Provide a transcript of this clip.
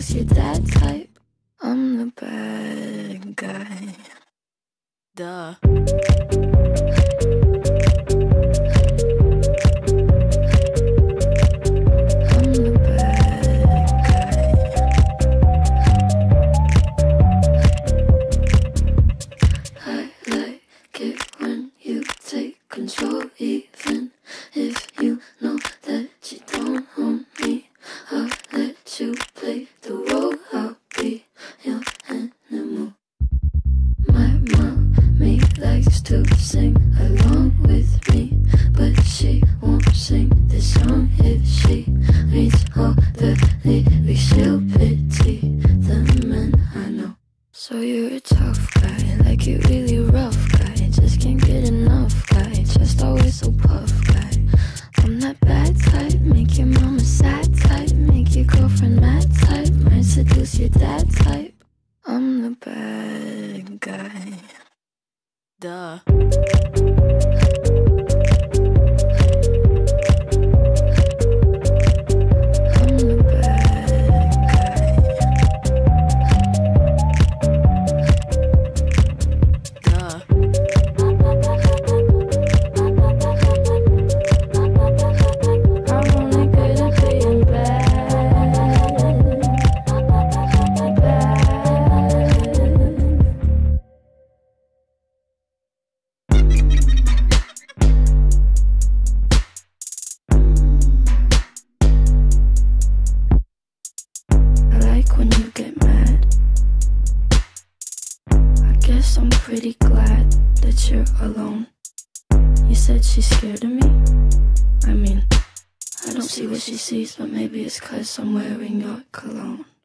seduce your dad type. I'm the bad guy. Duh. Control, even if you know that you don't own me. I'll let you play the role. I'll be your animal. My mommy likes to sing along with me, but she won't sing this song if she reads all the lyrics. She'll pity the men I know. So you're a tough guy, like you really rough guy, just can't get enough guy, just always so puff guy. I'm that bad type, make your mama sad type, make your girlfriend mad type, might seduce your dad type. I'm the bad guy. Duh. When you get mad, I guess I'm pretty glad that you're alone. You said she's scared of me? I mean, I don't see what she sees, but maybe it's 'cause I'm wearing your cologne.